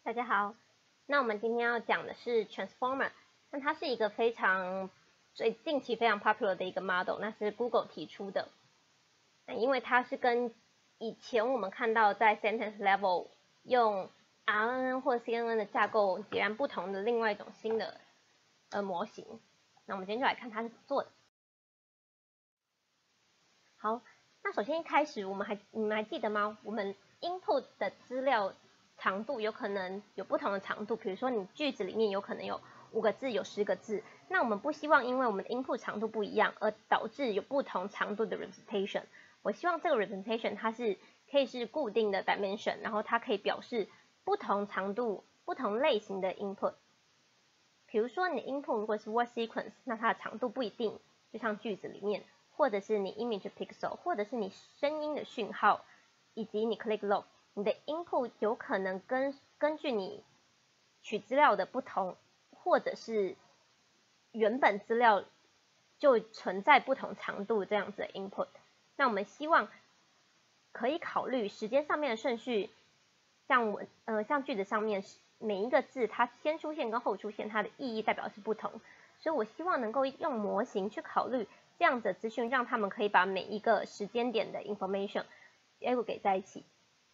大家好，那我们今天要讲的是 Transformer， 那它是一个近期非常 popular 的一个 model， 那是 Google 提出的。因为它是跟以前我们看到在 sentence level 用 RNN 或 CNN 的架构截然不同的另外一种新的模型。那我们今天就来看它是怎么做的。好，那首先一开始你们还记得吗？我们 input 的资料长度有可能有不同的长度，比如说你句子里面有可能有5个字，有10个字，那我们不希望因为我们的 input 长度不一样而导致有不同长度的 representation。我希望这个 representation 它可以是固定的 dimension， 然后它可以表示不同长度、不同类型的 input。比如说你的 input 如果是 word sequence， 那它的长度不一定，就像句子里面，或者是你 image pixel， 或者是你声音的讯号，以及你 click log。你的 input 有可能根据你取资料的不同，或者是原本资料就存在不同长度这样子的 input。那我们希望可以考虑时间上面的顺序，像句子上面每一个字它先出现跟后出现，它的意义代表是不同，所以我希望能够用模型去考虑这样子的资讯，让他们可以把每一个时间点的 information aggregate 在一起。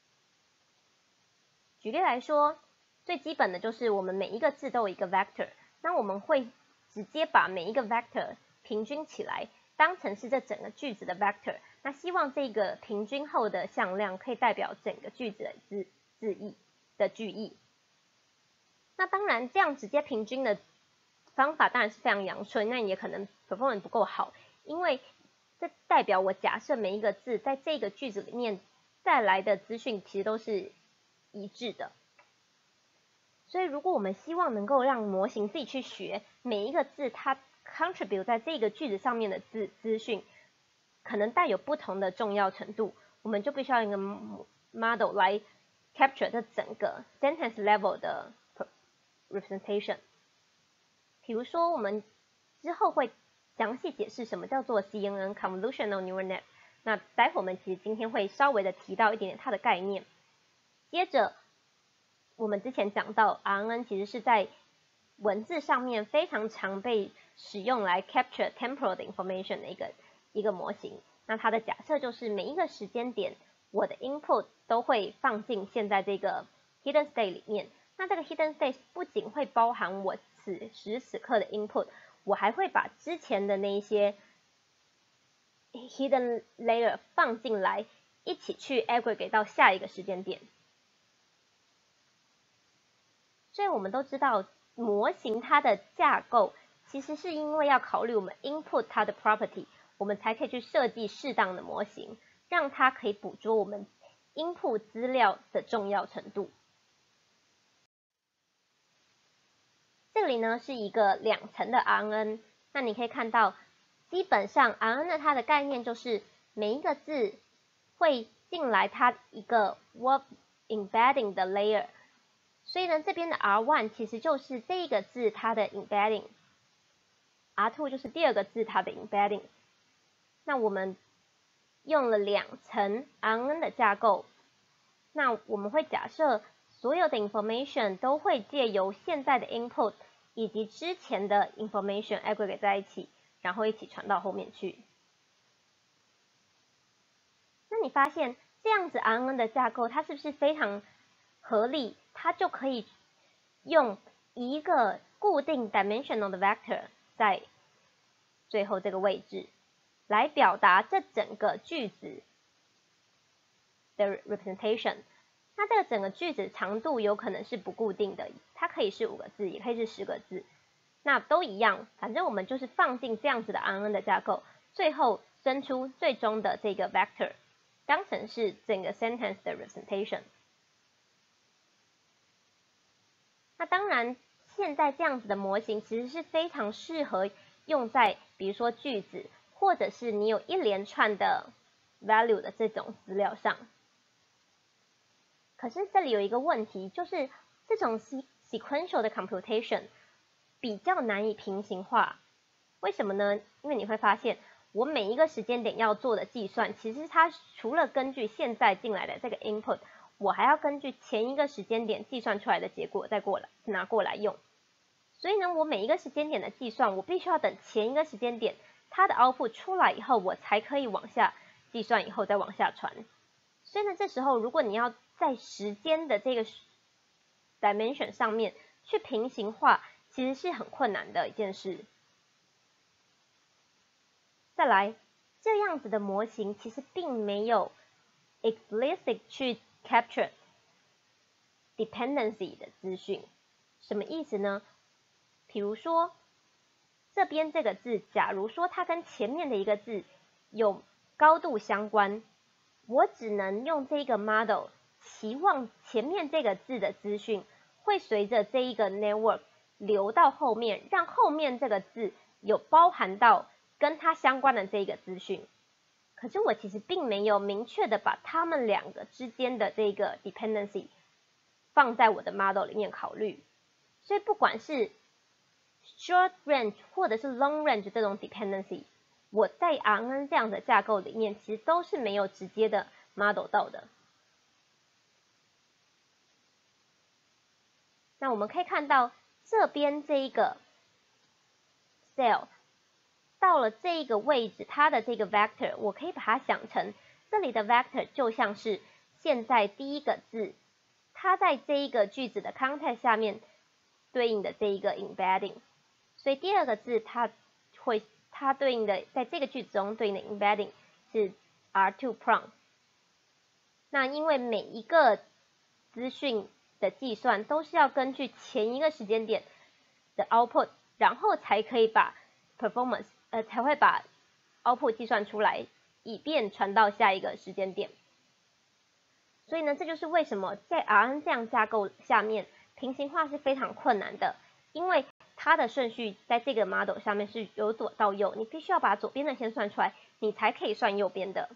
举例来说，最基本的就是我们每一个字都有一个 vector， 那我们会直接把每一个 vector 平均起来，当成是这整个句子的 vector， 那希望这个平均后的向量可以代表整个句子的句意。那当然这样直接平均的方法当然是非常阳春，那也可能 performance 不够好，因为这代表我假设每一个字在这个句子里面带来的资讯其实都是一致的，所以如果我们希望能够让模型自己去学每一个字它 contribute 在这个句子上面的资讯可能带有不同的重要程度，我们就必须要一个 model 来 capture 这整个 sentence level 的 representation。 比如说我们之后会详细解释什么叫做 CNN Convolutional Neural Net， 那待会我们其实今天会稍微的提到一点点它的概念。接着我们之前讲到 RNN 其实是在文字上面非常常被使用来 capture temporal 的 information 的一个模型。那它的假设就是每一个时间点我的 input 都会放进现在这个 hidden state 里面，那这个 hidden state 不仅会包含我此时此刻的 input， 我还会把之前的那一些 hidden layer 放进来，一起去 aggregate 到下一个时间点。所以我们都知道模型它的架构其实是因为要考虑我们 input 它的 property， 我们才可以去设计适当的模型，让它可以捕捉我们 input 资料的重要程度。这里呢是一个2层的 RNN， 那你可以看到基本上 RNN 它的概念就是每一个字会进来它一个 word embedding 的 layer，所以呢，这边的 R1 其实就是这个字它的 embedding，R2 就是第二个字它的 embedding。那我们用了2层 RNN 的架构，那我们会假设所有的 information 都会借由现在的 input 以及之前的 information aggregate 在一起，然后一起传到后面去。那你发现这样子 RNN 的架构，它是不是非常合理？它就可以用一个固定 dimensional 的 vector 在最后这个位置，来表达这整个句子的 representation。那这个整个句子长度有可能是不固定的，它可以是5个字，也可以是10个字，那都一样，反正我们就是放进这样子的 RNN 的架构，最后生出最终的这个 vector， 当成是整个 sentence 的 representation。那当然，现在这样子的模型其实是非常适合用在比如说句子，或者是你有一连串的 value 的这种资料上。可是这里有一个问题，就是这种 sequential 的 computation 比较难以平行化。为什么呢？因为你会发现，我每一个时间点要做的计算，其实它除了根据现在进来的这个 input， 我还要根据前一个时间点计算出来的结果再拿过来用。所以呢，我每一个时间点的计算，我必须要等前一个时间点它的 output 出来以后，我才可以往下计算，以后再往下传。所以呢，这时候如果你要在时间的这个 dimension 上面去平行化，其实是很困难的一件事。再来，这样子的模型其实并没有 explicit 去 capture dependency 的资讯。什么意思呢？比如说这边这个字，假如说它跟前面的一个字有高度相关，我只能用这个 model 期望前面这个字的资讯会随着这一个 network 流到后面，让后面这个字有包含到跟它相关的这一个资讯。可是我其实并没有明确的把它们两个之间的这个 dependency 放在我的 model 里面考虑。所以不管是 short range 或者是 long range 这种 dependency， 我在 RNN 这样的架构里面其实都是没有直接的 model 到的。那我们可以看到这边这一个 cell 到了这一个位置，它的这个 vector 我可以把它想成这里的 vector 就像是现在第一个字它在这一个句子的 context 下面对应的这一个 embedding， 所以第二个字它对应的在这个句子中对应的 embedding 是 R2 prong。 那因为每一个资讯的计算都是要根据前一个时间点的 output， 然后才可以把 performance 才会把 output 计算出来，以便传到下一个时间点。所以呢，这就是为什么在 RNN 这样架构下面平行化是非常困难的，因为它的顺序在这个 model 上面是由左到右，你必须要把左边的先算出来，你才可以算右边的。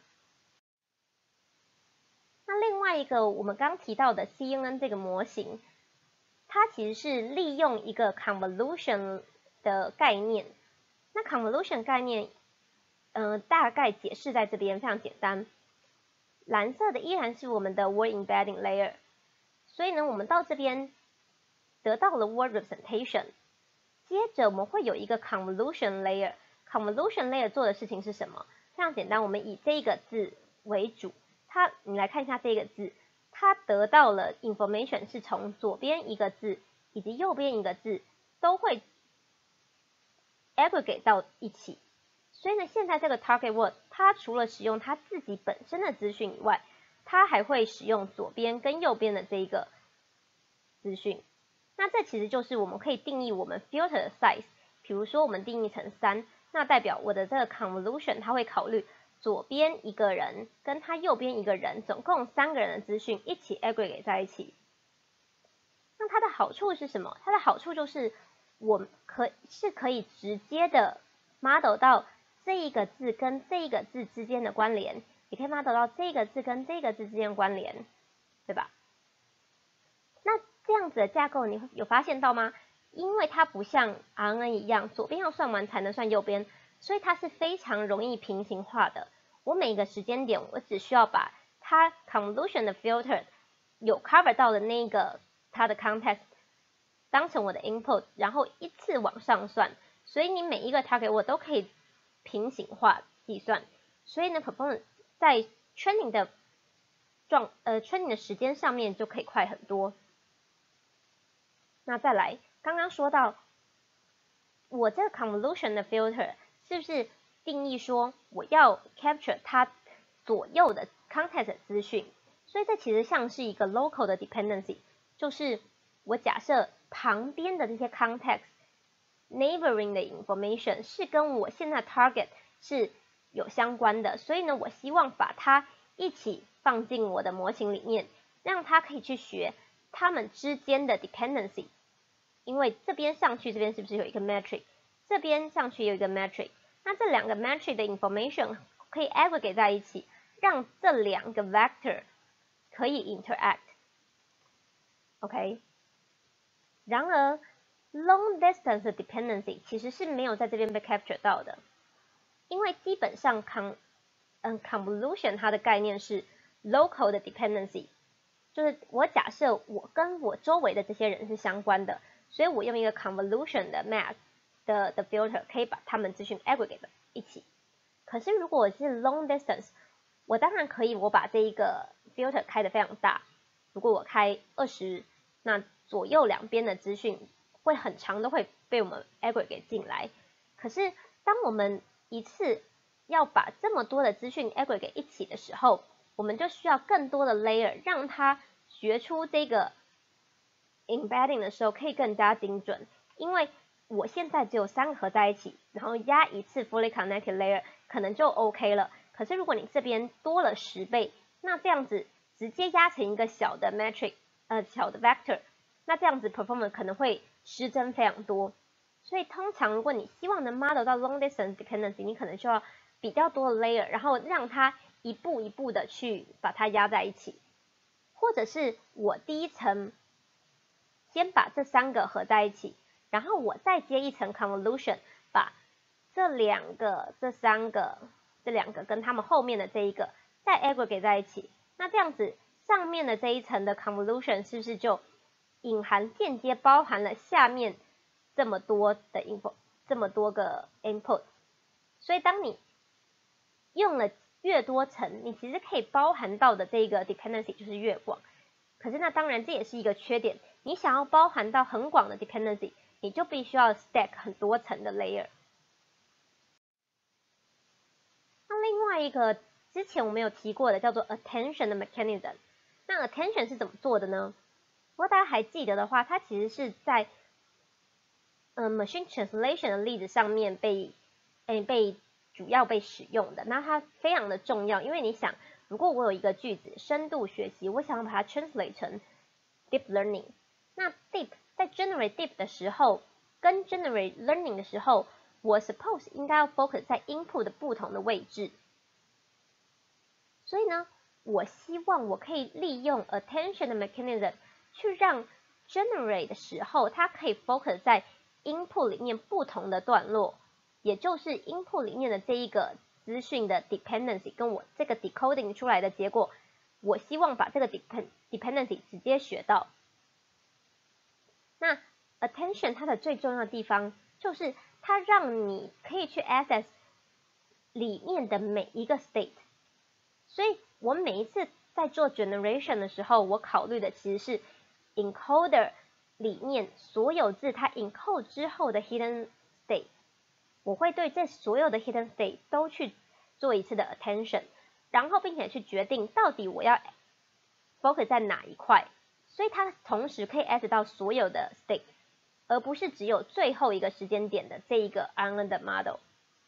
那另外一个我们刚提到的 CNN 这个模型，它其实是利用一个 convolution 的概念。那 convolution 概念大概解释在这边非常简单。蓝色的依然是我们的 word embedding layer， 所以呢，我们到这边得到了 word representation， 接着我们会有一个 convolution layer。convolution layer 做的事情是什么？非常简单，我们以这个字为主，你来看一下这个字，它得到了 information 是从左边一个字以及右边一个字都会 aggregate 到一起。所以呢，现在这个 target word 它除了使用它自己本身的资讯以外，它还会使用左边跟右边的这一个资讯。那这其实就是我们可以定义我们 filter 的 size。比如说我们定义成3，那代表我的这个 convolution 它会考虑左边一个人跟他右边一个人，总共3个人的资讯一起 aggregate 在一起。那它的好处是什么？它的好处就是我可以直接的 model 到这一个字跟这一个字之间的关联，也可以 model 到这个字跟这个字之间的关联，对吧？那这样子的架构你有发现到吗？因为它不像 RNN 一样，左边要算完才能算右边，所以它是非常容易平行化的。我每个时间点，我只需要把它 convolution 的 filter 有 cover 到的那个它的 context 当成我的 input， 然后一次往上算，所以你每一个 target 我都可以平行化计算。所以呢 performance 在 training 的training 的时间上面就可以快很多。那再来，刚刚说到我这个 convolution 的 filter 是不是定义说我要 capture 它左右的 context 资讯？所以这其实像是一个 local 的 dependency， 就是我假设旁边的这些 context neighboring 的 information 是跟我现在 target 是有相关的，所以呢，我希望把它一起放进我的模型里面，让它可以去学它们之间的 dependency。因为这边上去，这边是不是有一个 metric？ 这边上去有一个 metric， 那这两个 metric 的 information 可以 aggregate 在一起，让这两个 vector 可以 interact。OK， 然而 long distance 的 dependency 其实是没有在这边被 capture 到的，因为基本上convolution 它的概念是 local 的 dependency， 就是我假设我跟我周围的这些人是相关的，所以我用一个 convolution 的 math 的 filter 可以把他们资讯 aggregate 一起。可是如果我是 long distance， 我当然可以我把这一个 filter 开得非常大，如果我开20，那左右两边的资讯会很长都会被我们 aggregate 进来。可是当我们一次要把这么多的资讯 aggregate 一起的时候，我们就需要更多的 layer， 让它学出这个 embedding 的时候可以更加精准。因为我现在只有3个合在一起，然后压一次 fully connected layer 可能就 OK 了。可是如果你这边多了10倍，那这样子直接压成一个小的 matrix，小的 vector， 那这样子 performance 可能会失真非常多。所以通常如果你希望能 model 到 long distance dependency， 你可能需要比较多的 layer， 然后让它一步一步的去把它压在一起。或者是我第一层先把这3个合在一起，然后我再接一层 convolution， 把这2个、这3个、这2个跟他们后面的这一个再 aggregate 在一起。那这样子上面的这一层的 convolution 是不是就隐含间接包含了下面这么多的 input， 这么多个 input？ 所以当你用了越多层，你其实可以包含到的这个 dependency 就是越广。可是那当然这也是一个缺点，你想要包含到很广的 dependency， 你就必须要 stack 很多层的 layer。那另外一个之前我们有提过的叫做 attention 的 mechanism。那 attention 是怎么做的呢？如果大家还记得的话，它其实是在machine translation 的例子上面主要被使用的。那它非常的重要，因为你想，如果我有一个句子深度学习，我想要把它 translate 成 deep learning， 那 deep 在 generate deep 的时候跟 generate learning 的时候，我 suppose 应该要 focus 在 input 的不同的位置。所以呢，我希望我可以利用 attention 的 mechanism 去让 generate 的时候，它可以 focus 在 input 里面不同的段落，也就是 input 里面的这一个资讯的 dependency 跟我这个 decoding 出来的结果，我希望把这个 dependency 直接学到。那 attention 它的最重要的地方就是它让你可以去 access 里面的每一个 state。所以我每一次在做 generation 的时候，我考虑的其实是 encoder 里面所有字它 encode 之后的 hidden state， 我会对这所有的 hidden state 都去做一次的 attention， 然后并且去决定到底我要 focus 在哪一块，所以它同时可以 access 到所有的 state， 而不是只有最后一个时间点的这一个 RNN 的 model。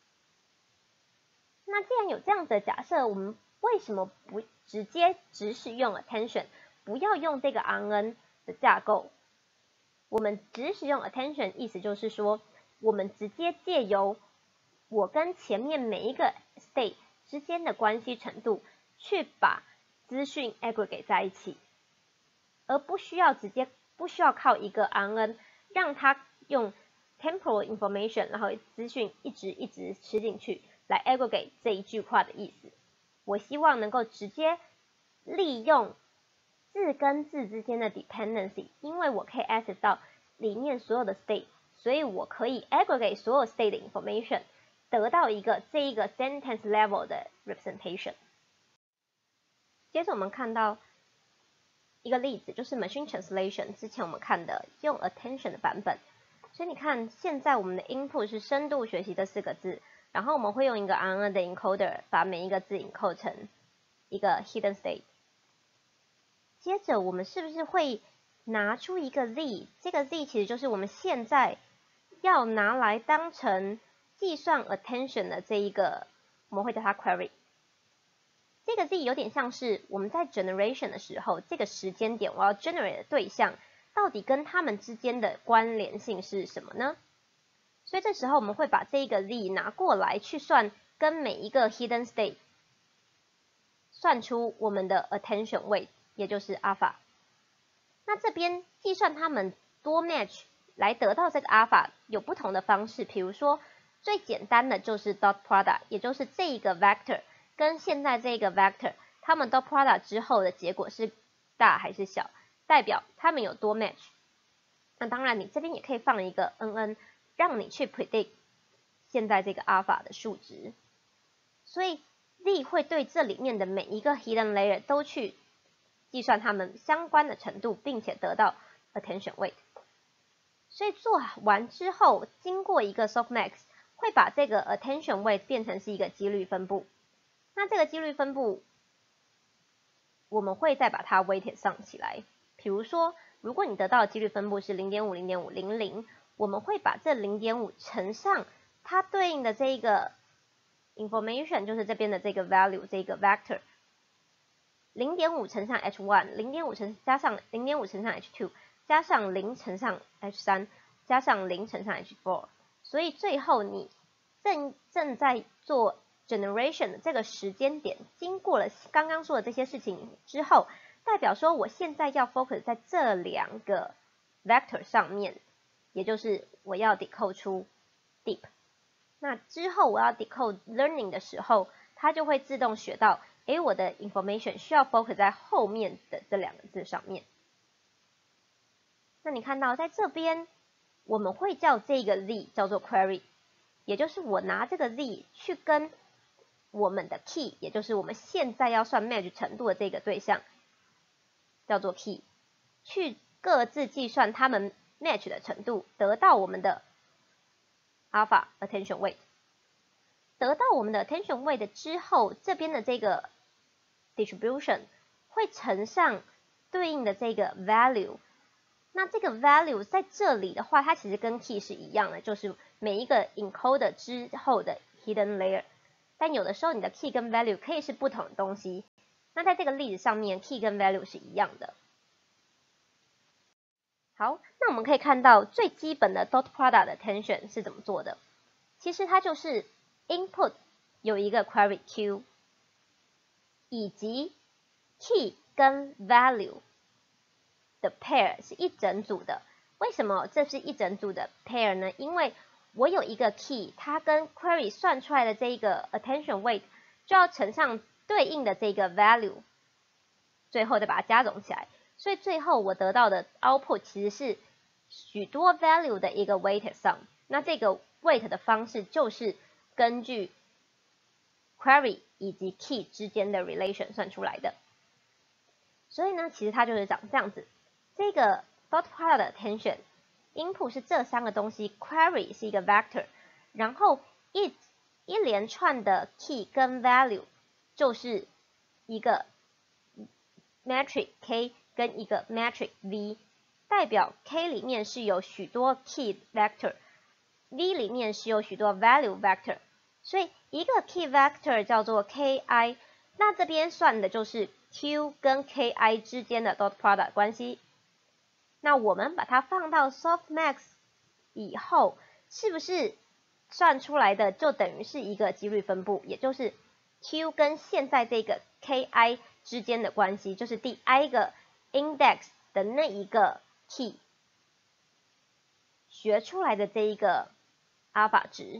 那既然有这样子的假设，我们为什么不直接只使用 attention， 不要用这个 RNN 的架构？我们只使用 attention， 意思就是说，我们直接借由我跟前面每一个 state 之间的关系程度，去把资讯 aggregate 在一起，而不需要靠一个 RNN 让它用 temporal information， 然后资讯一直吃进去来 aggregate 这一句话的意思。我希望能够直接利用字跟字之间的 dependency， 因为我可以 access 到里面所有的 state， 所以我可以 aggregate 所有 state 的 information， 得到这一个 sentence level 的 representation。接着我们看到一个例子，就是 machine translation， 之前我们看的用 attention 的版本。所以你看，现在我们的 input 是深度学习这4个字，然后我们会用一个 RNN 的 encoder 把每一个字 encode 成一个 hidden state。接着我们是不是会拿出一个 z， 这个 z 其实就是我们现在要拿来当成计算 attention 的这一个，我们会叫它 query。这个 z 有点像是我们在 generation 的时候，这个时间点我要 generate 的对象到底跟它们之间的关联性是什么呢？所以这时候我们会把这一个 z 拿过来去算跟每一个 hidden state， 算出我们的 attention weight， 也就是 alpha。那这边计算它们多 match 来得到这个 alpha 有不同的方式，比如说最简单的就是 dot product， 也就是这一个 vector 跟现在这个 vector， 它们 dot product 之后的结果是大还是小，代表它们有多 match。那当然，你这边也可以放一个 NN， 让你去 predict 现在这个 alpha 的数值。所以 Z 会对这里面的每一个 hidden layer 都去计算它们相关的程度，并且得到 attention weight。所以做完之后，经过一个 softmax， 会把这个 attention weight 变成是一个几率分布。那这个几率分布，我们会再把它 weighted 上起来。比如说，如果你得到的几率分布是 0.5、0.5、0.0， 我们会把这 0.5 乘上它对应的这一个 information， 就是这边的这个 value 这个 vector， 0.5 乘上 h1， 0.5 加上 0.5 乘上 h2， 加上0乘上 h3， 加上0乘上 h4。所以最后你正在做 generation 的这个时间点，经过了刚刚说的这些事情之后，代表说我现在要 focus 在这两个 vector 上面，也就是我要 decode 出 deep。那之后我要 decode learning 的时候，它就会自动学到，我的 information 需要 focus 在后面的这两个字上面。那你看到在这边，我们会叫这个 Z 叫做 query， 也就是我拿这个 Z 去跟我们的 key， 也就是我们现在要算 match 程度的这个对象，叫做 key， 去各自计算它们 match 的程度，得到我们的 alpha attention weight。得到我们的 attention weight 之后，这边的这个 distribution 会乘上对应的这个 value。那这个 value 在这里的话，它其实跟 key 是一样的，就是每一个 encoder 之后的 hidden layer。但有的时候你的 key 跟 value 可以是不同的东西。那在这个例子上面 ，key 跟 value 是一样的。好，那我们可以看到最基本的 dot product 的 attention 是怎么做的。其实它就是 input 有一个 query Q， 以及 key 跟 value 的 pair 是一整组的。为什么这是一整组的 pair 呢？因为我有一个 key， 它跟 query 算出来的这一个 attention weight 就要乘上对应的这个 value， 最后再把它加总起来。所以最后我得到的 output 其实是许多 value 的一个 weighted sum。那这个 weight 的方式就是根据 query 以及 key 之间的 relation 算出来的。所以呢，其实它就是长这样子。这个 dot product 的 attention input 是这三个东西 ，query 是一个 vector， 然后一连串的 key 跟 value 就是一个 metric k 跟一个 metric v， 代表 k 里面是有许多 key vector，v 里面是有许多 value vector， 所以一个 key vector 叫做 ki， 那这边算的就是 q 跟 ki 之间的 dot product 关系。那我们把它放到 softmax 以后，是不是算出来的就等于是一个几率分布，也就是 q 跟现在这个 ki 之间的关系，就是第 i 个 index 的那一个 key 学出来的这一个 alpha 值。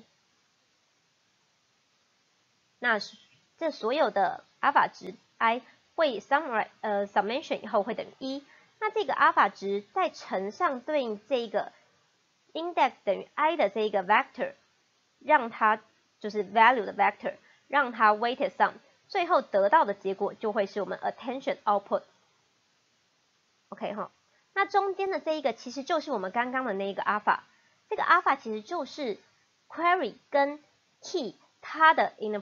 那这所有的 alpha 值 i 会 summation 以后会等于1。那这个 alpha 值再乘上对应这一个 index 等于 i 的这一个 vector， 让它就是 value 的 vector， 让它 weighted sum， 最后得到的结果就会是我们 attention output。OK 哈，那中间的这一个其实就是我们刚刚的那一个 alpha， 这个 alpha 其实就是 query 跟 key 它的 inner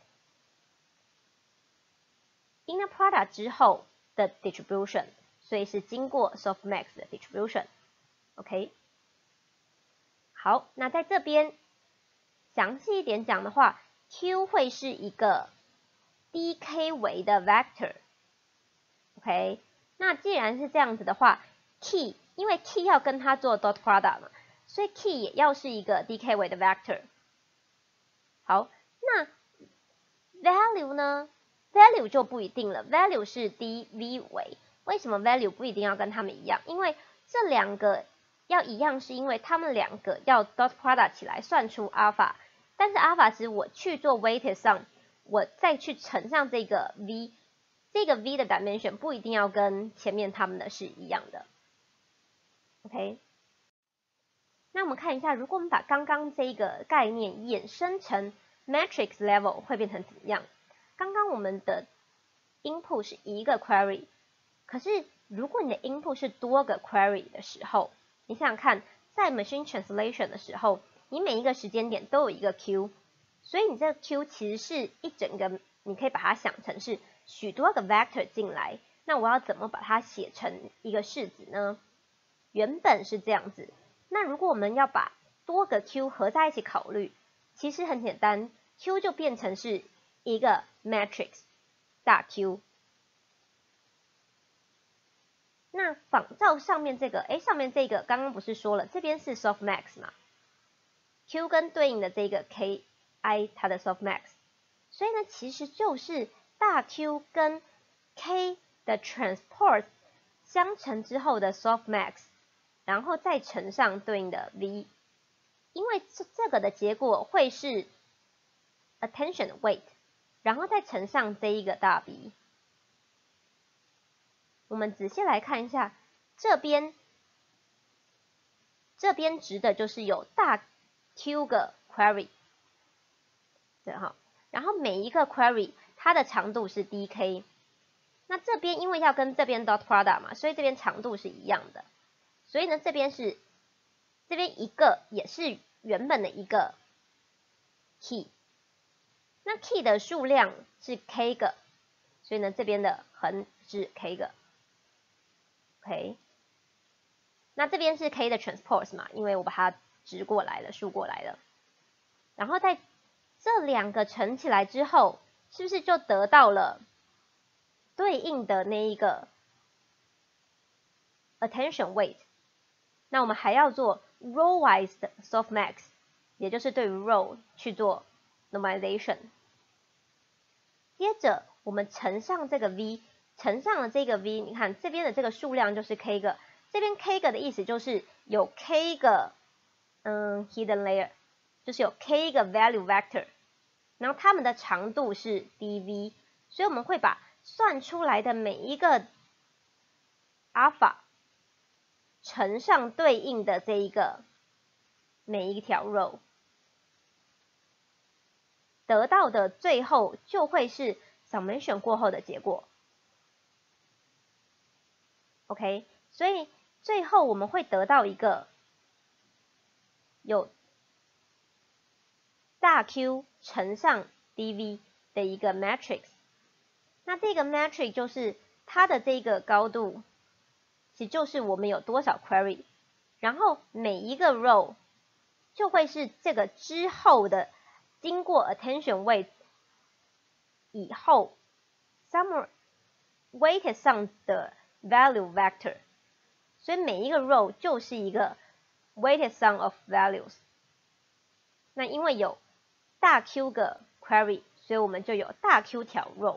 product。inner product 之后的 distribution。所以是经过 softmax 的 distribution。OK， 好，那在这边详细一点讲的话 ，Q 会是一个 dk 维的 vector。OK， 那既然是这样子的话 ，key 因为 key 要跟它做 dot product 嘛，所以 key 也要是一个 dk 维的 vector。好，那 value 呢 ？value 就不一定了 ，value 是 dv 维。为什么 value 不一定要跟他们一样？因为这两个要一样，是因为他们两个要 dot product 起来算出 alpha， 但是 alpha 值我去做 weighted sum， 我再去乘上这个 v， 这个 v 的 dimension 不一定要跟前面他们的是一样的。OK， 那我们看一下，如果我们把刚刚这个概念衍生成 matrix level 会变成怎么样？刚刚我们的 input 是一个 query， 可是如果你的 input 是多个 query 的时候，你想想看，在 machine translation 的时候，你每一个时间点都有一个 Q， 所以你这个 Q 其实是一整个，你可以把它想成是许多个 vector 进来，那我要怎么把它写成一个式子呢？原本是这样子，那如果我们要把多个 Q 合在一起考虑，其实很简单 ，Q 就变成是一个 matrix 大 Q。那仿照上面这个，上面这个刚刚不是说了，这边是 softmax 嘛 ，Q 跟对应的这个 ki 它的 softmax， 所以呢，其实就是大 Q 跟 k 的 transpose 相乘之后的 softmax， 然后再乘上对应的 v， 因为这个的结果会是 attention weight， 然后再乘上这一个大 V。我们仔细来看一下，这边指的就是有大 Q 个 query， 对哈，然后每一个 query 它的长度是 dk， 那这边因为要跟这边 dot product 嘛，所以这边长度是一样的，所以呢这边一个也是原本的一个 key， 那 key 的数量是 k 个，所以呢这边的横是 k 个。OK， 那这边是 k 的 transpose 嘛，因为我把它直过来了，竖过来了。然后在这两个乘起来之后，是不是就得到了对应的那一个 attention weight？ 那我们还要做 row-wise 的 softmax， 也就是对于 row 去做 normalization。接着我们乘上这个 v。乘上了这个 v， 你看这边的这个数量就是 k 个，这边 k 个的意思就是有 k 个hidden layer， 就是有 k 个 value vector， 然后它们的长度是 dv， 所以我们会把算出来的每一个 alpha 乘上对应的这一个每一条 row， 得到的最后就会是 summation 过后的结果。OK， 所以最后我们会得到一个有大 Q 乘上 dv 的一个 matrix。那这个 matrix 就是它的这个高度，其实就是我们有多少 query， 然后每一个 row 就会是这个之后的经过 attention weight 以后 summary weighted 上的value vector， 所以每一个 row 就是一个 weighted sum of values。那因为有大 Q 个 query， 所以我们就有大 Q 条 row。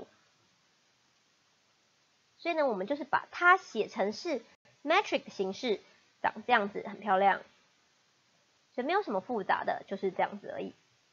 所以呢，我们就是把它写成是 matrix 形式，长这样子，很漂亮。所以没有什么复杂的，就是这样子而已。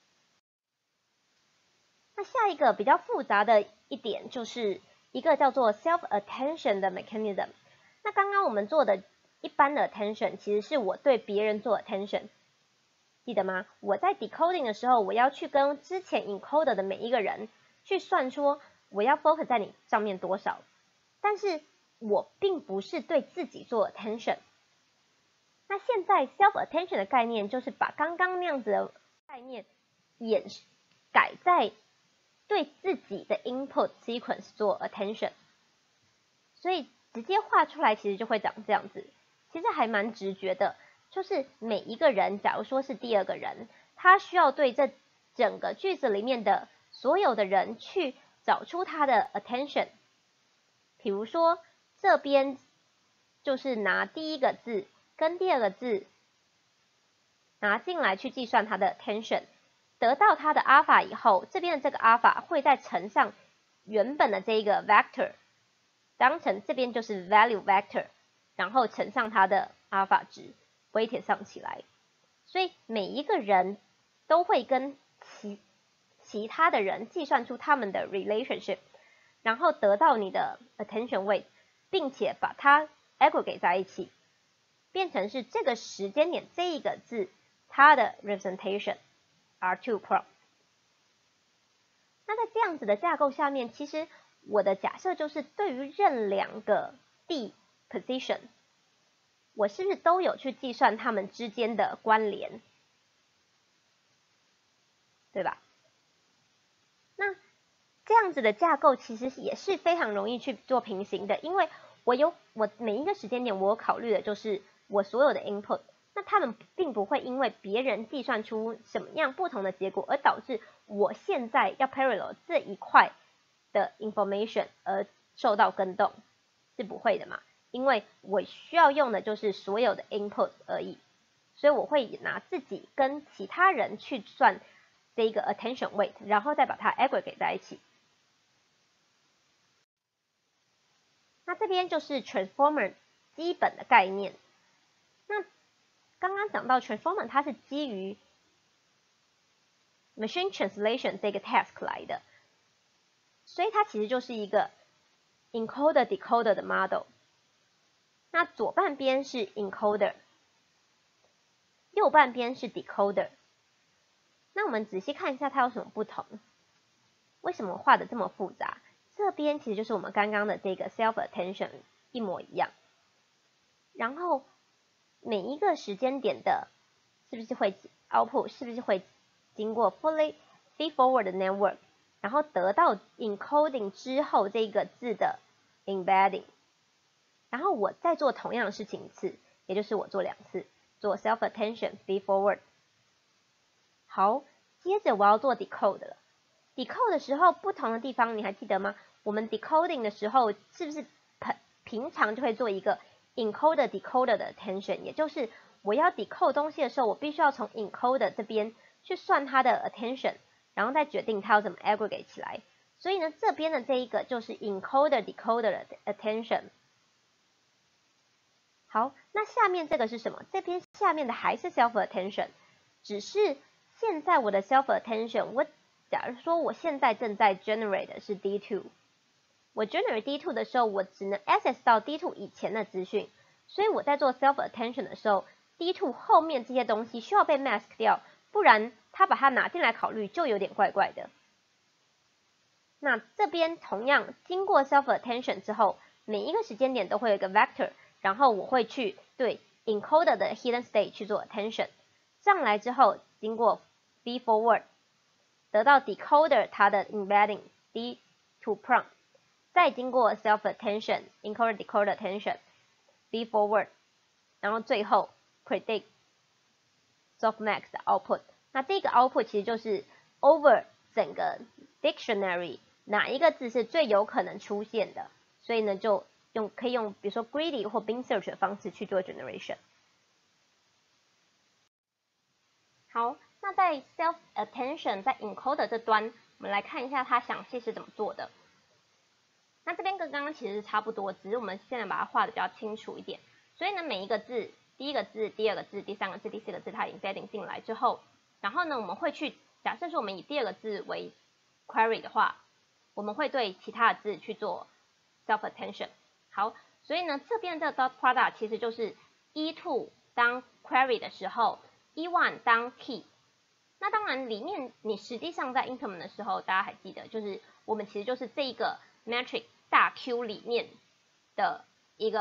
那下一个比较复杂的一点就是一个叫做 self-attention 的 mechanism。那刚刚我们做的一般的 attention， 其实是我对别人做 attention， 记得吗？我在 decoding 的时候，我要去跟之前 encoder 的每一个人去算说我要 focus 在你上面多少，但是我并不是对自己做 attention。那现在 self-attention 的概念就是把刚刚那样子的概念改在对自己的 input sequence 做 attention， 所以直接画出来其实就会长这样子，其实还蛮直觉的，就是每一个人，假如说是第二个人，他需要对这整个句子里面的所有的人去找出他的 attention。比如说这边就是拿第一个字跟第二个字拿进来去计算它的 attention， 得到它的 alpha 以后，这边的这个 alpha 会再乘上原本的这一个 vector， 当成这边就是 value vector， 然后乘上它的 alpha 值 weighted 上起来，所以每一个人都会跟其他的人计算出他们的 relationship， 然后得到你的 attention weight， 并且把它 aggregate 在一起，变成是这个时间点这一个字它的 representation R2 prompt。那在这样子的架构下面，其实我的假设就是对于任两个 D position， 我是不是都有去计算它们之间的关联，对吧？那这样子的架构其实也是非常容易去做平行的，因为我每一个时间点我有考虑的就是我所有的 input， 那他们并不会因为别人计算出什么样不同的结果，而导致我现在要 parallel 这一块的 information 而受到更动，是不会的嘛？因为我需要用的就是所有的 input 而已，所以我会拿自己跟其他人去算这一个 attention weight， 然后再把它 aggregate 在一起。那这边就是 transformer 基本的概念。那刚刚讲到 transformer 它是基于 machine translation 这个 task 来的，所以它其实就是一个 encoder decoder 的 model。那左半边是 encoder， 右半边是 decoder。那我们仔细看一下它有什么不同，为什么画的这么复杂？这边其实就是我们刚刚的这个 self attention 一模一样，然后每一个时间点的是不是会 output 是不是会经过 feed forward network， 然后得到 encoding 之后这个字的 embedding， 然后我再做同样的事情一次，也就是我做2次，做 self attention feed forward。好，接着我要做 decode 了。decode 的时候不同的地方你还记得吗？我们 decoding 的时候是不是平常就会做一个 encoder decoder 的 attention， 也就是我要 decode 东西的时候，我必须要从 encoder 这边去算它的 attention， 然后再决定它要怎么 aggregate 起来。所以呢，这边的这一个就是 encoder decoder 的 attention。好，那下面这个是什么？这边下面的还是 self attention， 只是现在我的 self attention， 假如说我现在正在 generate 的是 D2， 我 generate D2 的时候，我只能 access 到 D2 以前的资讯，所以我在做 self attention 的时候 ，D2 后面这些东西需要被 mask 掉，不然他把它拿进来考虑就有点怪怪的。那这边同样经过 self attention 之后，每一个时间点都会有一个 vector， 然后我会去对 encoder 的 hidden state 去做 attention， 上来之后经过 feed forward。得到 decoder 它的 embedding D to prompt， 再经过 self attention encoder decoder attention feed forward， 然后最后 predict softmax 的 output。那这个 output 其实就是 over 整个 dictionary 哪一个字是最有可能出现的，所以呢就可以用比如说 greedy 或 bin search 的方式去做 generation。好。那在 self attention 在 encoder 这端，我们来看一下它详细是怎么做的。那这边跟刚刚其实是差不多，只是我们现在把它画的比较清楚一点。所以呢，每一个字，第一个字、第二个字、第三个字、第四个字，它 embedding 进来之后，然后呢，我们会去假设说我们以第二个字为 query 的话，我们会对其他的字去做 self attention。好，所以呢，这边的 dot product 其实就是 E2 当 query 的时候 ，E1 当 key。那当然，里面你实际上在 increment 的时候，大家还记得，就是我们其实就是这一个 metric 大 Q 里面的其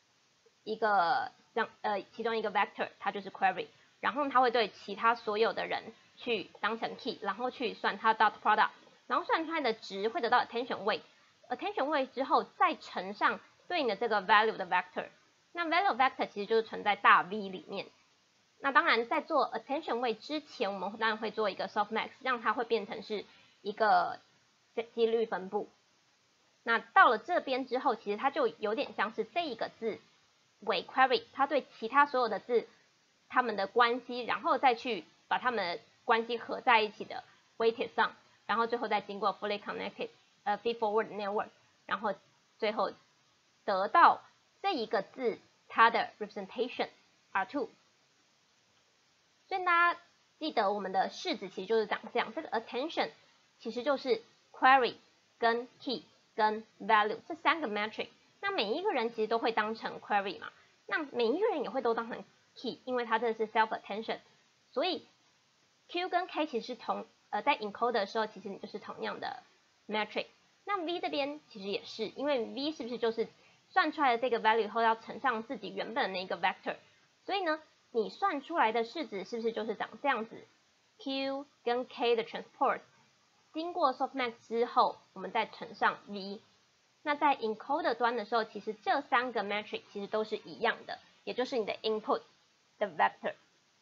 中一个 vector， 它就是 query， 然后它会对其他所有的人去当成 key， 然后去算它 dot product， 然后算出来的值会得到 attention weight，attention weight 之后再乘上对应的这个 value 的 vector， 那 value vector 其实就是存在大 V 里面。那当然，在做 attention weight 之前，我们当然会做一个 softmax， 让它会变成是一个几率分布。那到了这边之后，其实它就有点像是这一个字为 query， 它对其他所有的字它们的关系，然后再去把它们的关系合在一起的 weighted sum， 然后最后再经过 fully connected feed forward network， 然后最后得到这一个字它的 representation R2。所以大家记得我们的式子其实就是长这样，这个 attention 其实就是 query 跟 key， 跟 value 这3个 metric， 那每一个人其实都会当成 query 嘛，那每一个人也会都当成 key， 因为它这是 self attention， 所以 Q 跟 K 其实是在 encode 的时候，其实你就是同样的 metric。那 V 这边其实也是，因为 V 是不是就是算出来的这个 value 后要乘上自己原本的那个 vector， 所以呢，你算出来的式子是不是就是长这样子 ？Q 跟 K 的 transport 经过 softmax 之后，我们再乘上 V。那在 encoder 端的时候，其实这3个 metric 其实都是一样的，也就是你的 input 的 vector。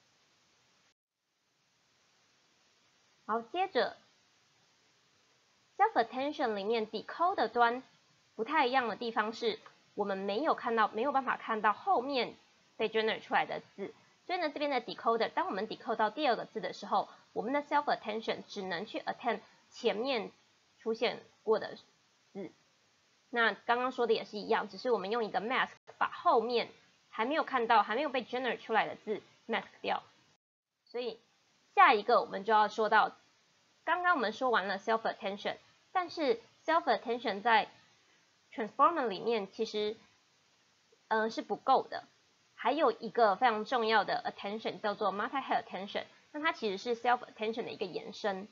好，接着 self attention 里面 decoder 端不太一样的地方是，我们没有办法看到后面被 generate 出来的字，所以呢，这边的 decoder， 当我们 decode 到第2个字的时候，我们的 self attention 只能去 attend 前面出现过的字。那刚刚说的也是一样，只是我们用一个 mask 把后面还没有被 generate 出来的字 mask 掉。所以下一个我们就要说到，刚刚我们说完了 self attention， 但是 self attention 在 transformer 里面其实是不够的，还有一个非常重要的 attention 叫做 multi-head attention， 那它其实是 self attention 的一个延伸。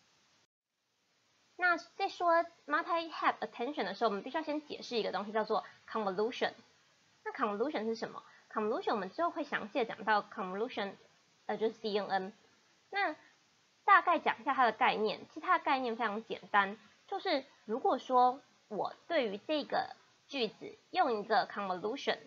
那在说 multi-head attention 的时候，我们必须要先解释一个东西叫做 convolution。那 convolution 是什么？ convolution 我们之后会详细的讲到 convolution，就是 CNN。那大概讲一下它的概念，其实它的概念非常简单，就是如果说我对于这个句子用一个 convolution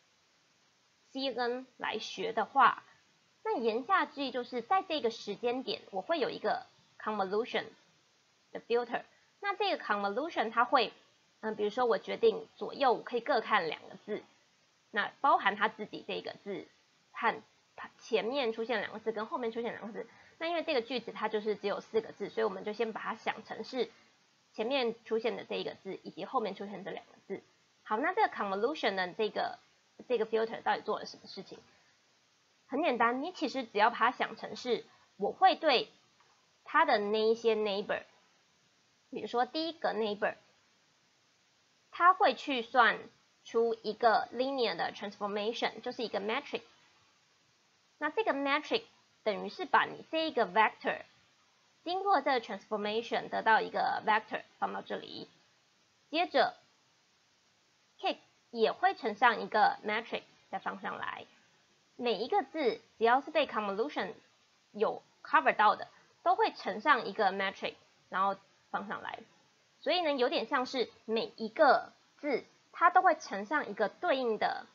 CNN 来学的话，那言下之意就是在这个时间点，我会有一个 convolution 的 filter。那这个 convolution 它会，比如说我决定左右我可以各看2个字，那包含它自己这个字和前面出现2个字跟后面出现2个字。那因为这个句子它就是只有4个字，所以我们就先把它想成是前面出现的这一个字以及后面出现的2个字。好，那这个 convolution 的这个 filter 到底做了什么事情？很简单，你其实只要把它想成是我会对它的那一些 neighbor， 比如说第一个 neighbor， 它会去算出一个 linear 的 transformation， 就是一个 metric。那这个 metric 等于是把你这一个 vector 经过这个 transformation 得到一个 vector 放到这里，接着 kick 也会乘上一个 metric 再放上来，每一个字只要是被 convolution 有 cover 到的，都会乘上一个 metric 然后放上来，所以呢有点像是每一个字它都会乘上一个对应的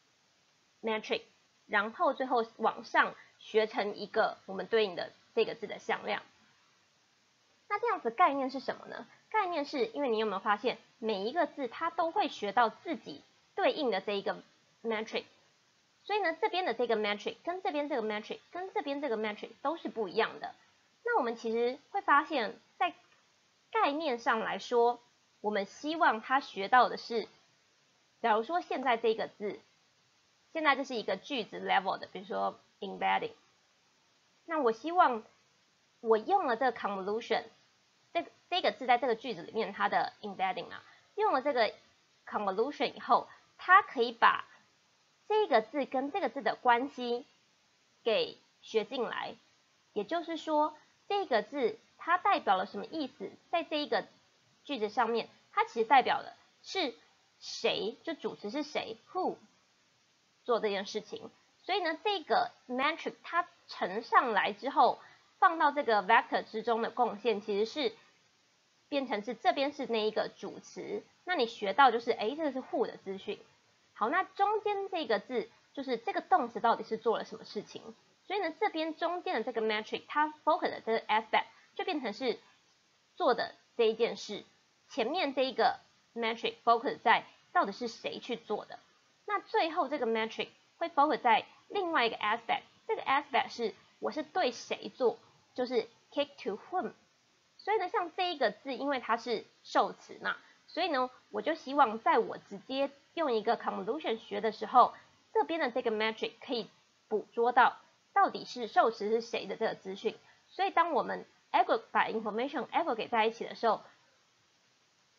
metric， 然后最后往上学成一个我们对应的这个字的向量。那这样子概念是什么呢？概念是因为你有没有发现每一个字它都会学到自己对应的这一个 metric， 所以呢这边的这个 metric 跟这边这个 metric 跟这边这个 metric 都是不一样的。那我们其实会发现在概念上来说，我们希望他学到的是，假如说现在这个字，现在这是一个句子 level 的，比如说 embedding， 那我希望我用了这个 convolution， 这个字在这个句子里面它的 embedding 啊，用了这个 convolution 以后，它可以把这个字跟这个字的关系给学进来，也就是说这个字它代表了什么意思，在这一个句子上面，它其实代表的是谁，就主词是谁 who 做这件事情。所以呢这个 metric 它乘上来之后放到这个 vector 之中的贡献其实是变成是这边是那一个主词，那你学到就是这个是 who 的资讯。好，那中间这个字就是这个动词到底是做了什么事情，所以呢这边中间的这个 metric 它 focus 的这个 aspect 就变成是做的这一件事，前面这一个 metric focus 在到底是谁去做的，那最后这个 metric 会 focus 在另外一个 aspect， 这个 aspect 是我是对谁做，就是 kick to whom。 所以呢像这一个字因为它是受词嘛，所以呢我就希望在我直接用一个 convolution 学的时候，这边的这个 metric 可以捕捉到底是受词是谁的这个资讯。所以当我们把 information aggregate 在一起的时候，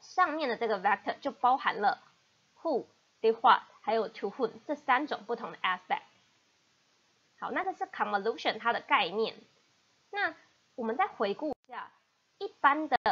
上面的这个 vector 就包含了 who、did what 还有 to whom 这3种不同的 aspect。好，那这是 convolution 它的概念。那我们再回顾一下一般的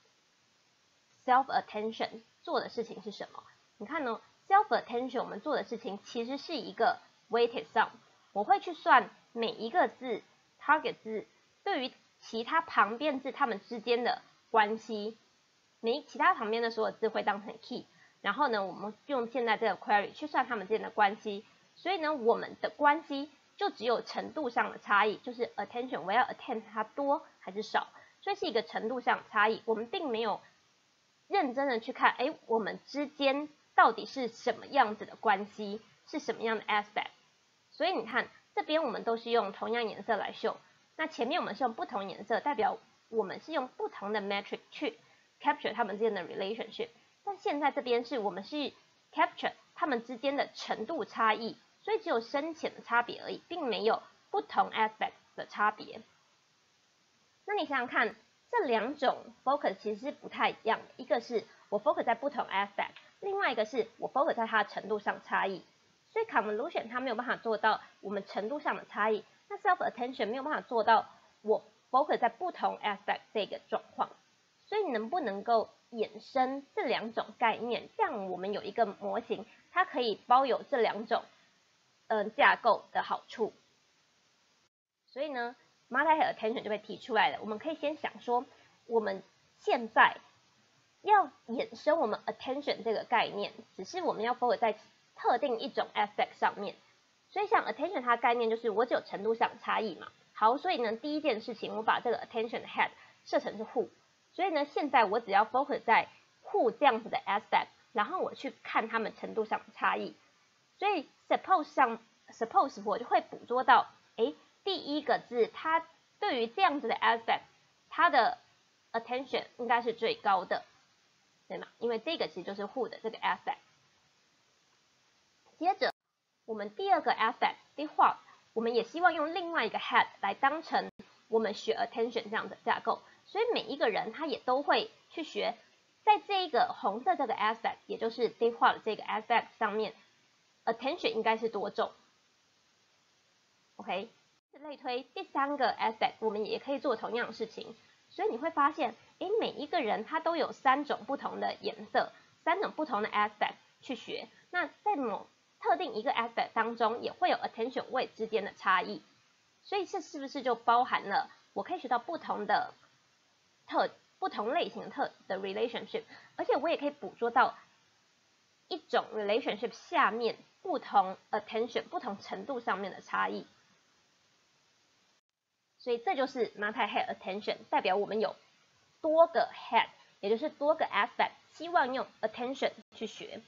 self attention 做的事情是什么？你看呢 ，self attention 我们做的事情其实是一个 weighted sum， 我会去算每一个字 target 字对于其他旁边字它们之间的关系，其他旁边的所有字会当成 key， 然后呢，我们用现在这个 query 去算它们之间的关系，所以呢，我们的关系就只有程度上的差异，就是 attention 我要 attend 它多还是少，所以是一个程度上的差异，我们并没有认真的去看，我们之间到底是什么样子的关系，是什么样的 aspect， 所以你看这边我们都是用同样颜色来秀，那前面我们是用不同颜色，代表我们是用不同的 metric 去 capture 它们之间的 relationship， 但现在这边是我们是 capture 它们之间的程度差异，所以只有深浅的差别而已，并没有不同 aspect 的差别。那你想想看，这2种 focus 其实是不太一样的，一个是我 focus 在不同 aspect， 另外一个是我 focus 在它的程度上差异。所以 convolution 它没有办法做到我们程度上的差异，那 self attention 没有办法做到我 focus 在不同 aspect 这个状况。所以能不能够衍生这2种概念，让我们有一个模型，它可以包有这2种架构的好处。所以呢 multi-head attention 就被提出来了。我们可以先想说，我们现在要衍生我们 attention 这个概念，只是我们要 focus 在特定一种 aspect 上面。所以像 attention 它的概念就是我只有程度上的差异嘛。好，所以呢第一件事情我把这个 attention head 设成是 who， 所以呢现在我只要 focus 在 who 这样子的 aspect， 然后我去看它们程度上的差异。所以 suppose 我就会捕捉到，第一个字它对于这样子的 aspect， 它的 attention 应该是最高的，对吗？因为这个其实就是 who 的这个 aspect。接着我们第二个 aspect did what， 我们也希望用另外一个 head 来当成我们学 attention 这样的架构，所以每一个人他也都会去学，在这一个红色这个 aspect， 也就是 did what 这个 aspect 上面 attention 应该是多重。OK， 类推第3个 aspect 我们也可以做同样的事情，所以你会发现，每一个人他都有3种不同的颜色，3种不同的 aspect 去学，那在某特定一个 aspect 当中也会有 attention weight 之间的差异，所以这是不是就包含了我可以学到不同类型的 relationship， 而且我也可以捕捉到一种 relationship 下面不同 attention 不同程度上面的差异。所以这就是 multi-head attention， 代表我们有多个 head， 也就是多个 aspect， 希望用 attention 去学。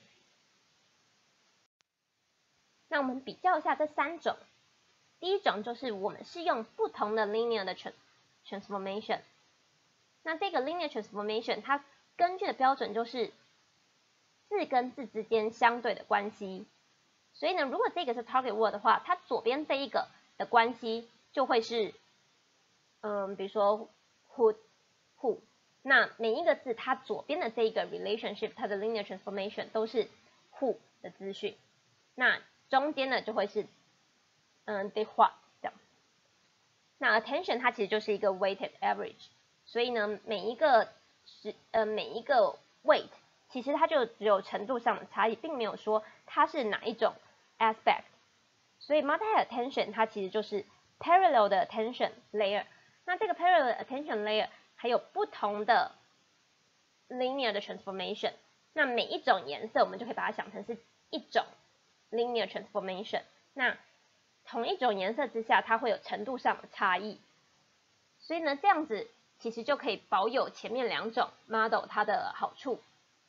那我们比较一下这3种，第一种就是我们是用不同的 linear 的 transformation， 那这个 linear transformation 它根据的标准就是字跟字之间相对的关系，所以呢，如果这个是 target word 的话，它左边这一个的关系就会是比如说 who， 那每一个字它左边的这一个 relationship， 它的 linear transformation 都是 who 的资讯，那中间的就会是did what 这样。那 attention 它其实就是一个 weighted average， 所以呢每一个 weight 其实它就只有程度上的差异，并没有说它是哪一种 aspect， 所以 multi-head attention 它其实就是 parallel 的 attention layer。那这个 parallel attention layer 还有不同的 linear 的 transformation， 那每一种颜色我们就可以把它想成是一种 linear transformation， 那同一种颜色之下它会有程度上的差异，所以呢这样子其实就可以保有前面2种 model 它的好处。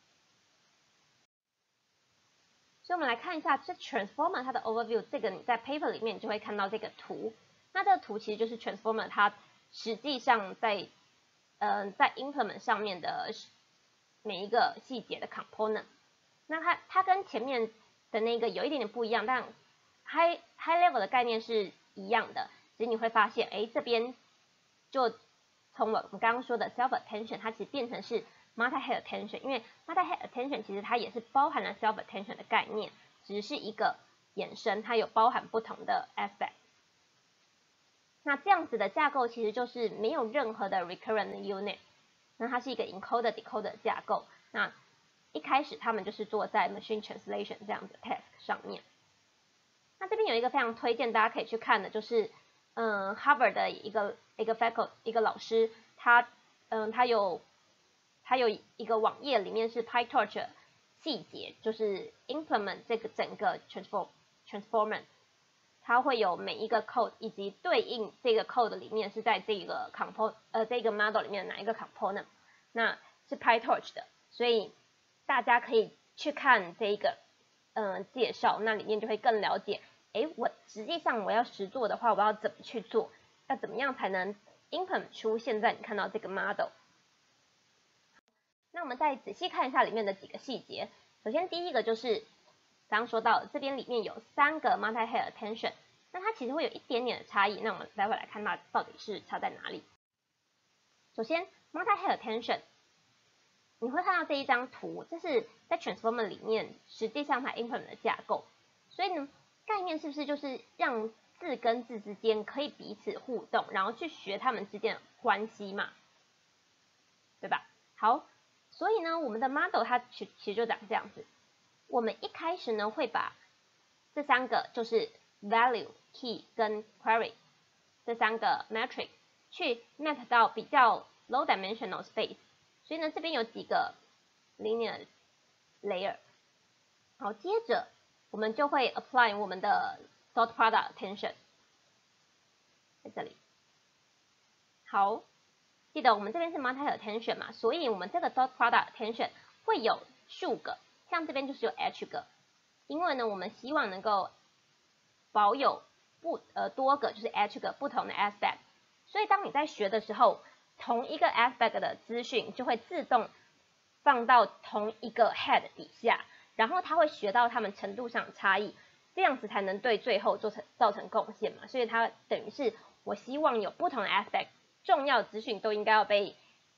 所以我们来看一下这 transformer 它的 overview， 这个你在 paper 里面你就会看到这个图，那这个图其实就是 transformer 它实际上在 implement 上面的每一个细节的 component， 那它跟前面的那个有一点点不一样，但 high level 的概念是一样的，所以你会发现这边就从我们刚刚说的 self attention 它其实变成是 multi-head attention， 因为 multi-head attention 其实它也是包含了 self-attention 的概念，只是一个衍生，它有包含不同的 aspect。那这样子的架构其实就是没有任何的 recurrent unit， 那它是一个 encoder-decoder 的架构。那一开始他们就是做在 machine translation 这样子的 task 上面。那这边有一个非常推荐大家可以去看的，就是Harvard 的一个 faculty 一个老师，他有一个网页里面是 PyTorch 细节，就是 implement 这个整个 transformer。它会有每一个 code 以及对应这个 code 里面是在这个这个 model 里面的哪一个 component， 那是 PyTorch 的，所以大家可以去看这个介绍，那里面就会更了解，我实际上我要实做的话，我要怎么去做，要怎么样才能 implement 出现在你看到这个 model。那我们再仔细看一下里面的几个细节，首先第一个就是刚刚说到这边里面有3个 multi-head attention， 那它其实会有一点点的差异，那我们待会来看它到底是差在哪里。首先 multi-head attention， 你会看到这一张图，这是在 transformer 里面实际上它 implement 的架构，所以呢概念是不是就是让字跟字之间可以彼此互动，然后去学它们之间的关系嘛，对吧？好，所以呢我们的 model 它其实就长这样子。我们一开始呢会把这3个就是 value、key 跟 query 这3个 metric 去 map 到比较 low dimensional space， 所以呢这边有几个 linear layer。好，接着我们就会 apply 我们的 dot product attention 在这里。好，记得我们这边是 multi-head attention 嘛，所以我们这个 dot product attention 会有数个。像这边就是有 H 个，因为呢，我们希望能够保有多个就是 H 个不同的 aspect， 所以当你在学的时候，同一个 aspect 的资讯就会自动放到同一个 head 底下，然后它会学到它们程度上的差异，这样子才能对最后造成贡献嘛。所以它等于是我希望有不同的 aspect， 重要的资讯都应该要被